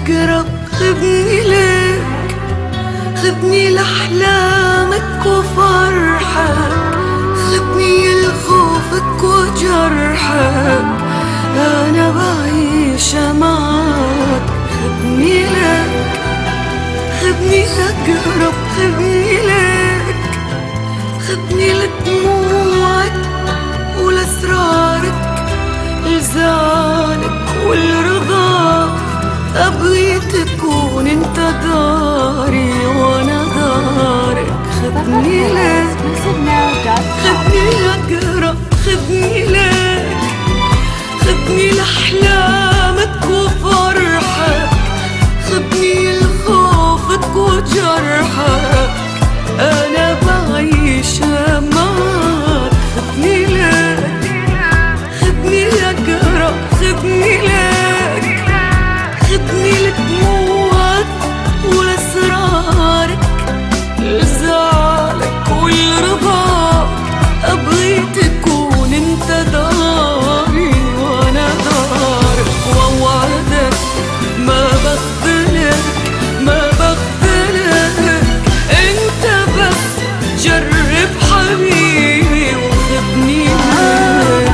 أقرب خذني لك، خذني لأحلامك وفرحك، خذني لخوفك وجرحك، أنا بعيش معك. خذني لك، خذني أقرب خذني لك، خذني لدموعك ولأسرارك، لزعلك والرضا، أبغي تكون انت داري وانا دارك. خذني لك، خذني أقرب خذني لك، خذني لأحلامك وفرحك، خذني لخوفك وجرحك، أنا بعيش معك. خذني لك، خذني أقرب خذني لك، خذني لدموعك ولأسرارك، لزعلك والرضا، أبغي تكون انت داري وانا دارك. ووعدك ما بخذلك ما بخذلك، انت بس جرب حبيبي وخذني لك.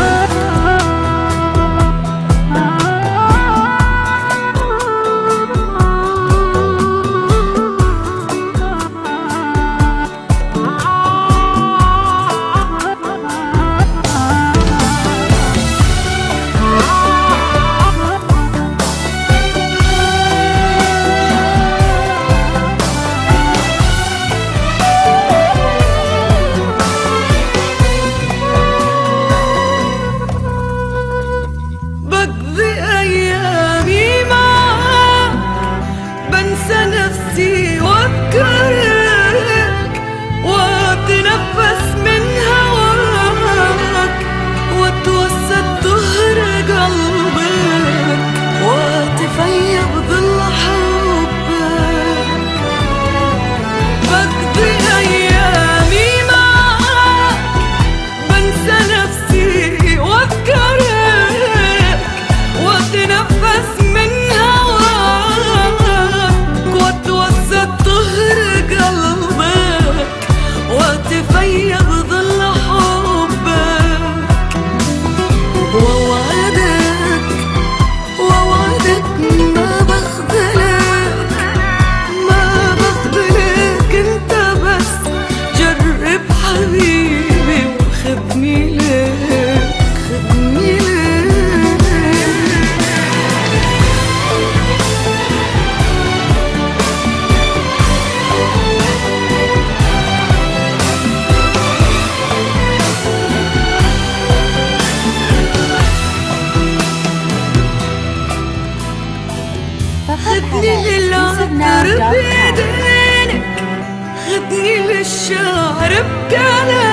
نفسي وأفكارك وأتنفس من هواك، وأتوسد ظهر قلبك وأتفيا بظل حبك. بقضي أيامي معك، بنسى نفسي وأفكارك وأتنفس من وأتفيا بظل حبك. ووعدك ووعدك ما بخذلك ما بخذلك، انت بس جرب حبيبي وخذني لك. خذني لك، خذني للعطر بيدينك، خذني للشعر بكلامك،